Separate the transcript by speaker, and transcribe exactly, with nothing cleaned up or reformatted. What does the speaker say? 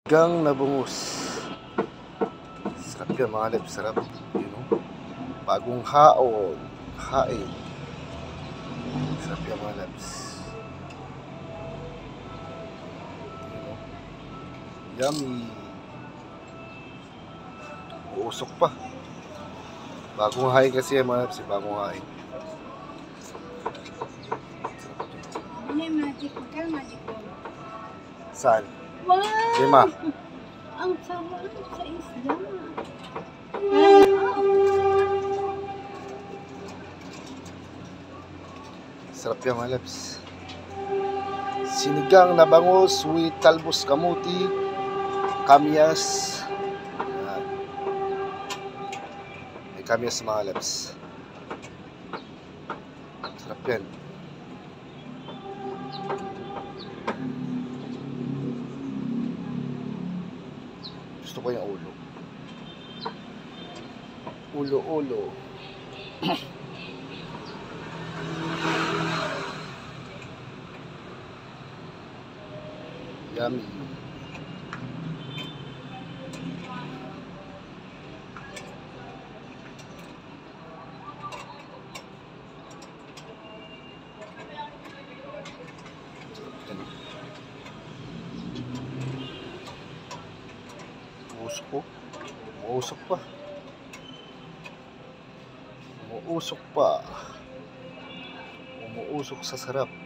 Speaker 1: Gang na bungus. Sarap yan mga lab, sarap. You know? Bagong haon. Hain. Sarap yan mga labs. You know? Yummy. Uusok pa. Bagong hain kasi yan mga labs. Bagong hain.
Speaker 2: Ano yung magic? Magkano magic mo?
Speaker 1: Saan?
Speaker 2: Wow!
Speaker 1: Lima.
Speaker 2: Ang sarap sa isla.
Speaker 1: Sarap yan mga labs. Sinigang na bangus with talbos kamuti, kamyas. Yan. May kamyas mga labs. Sarap yan. Gusto ko yung ulo. Ulo, ulo. Yummy. Uusok ko. Uusok pa. Umuusok pa. Umuusok sa sarap.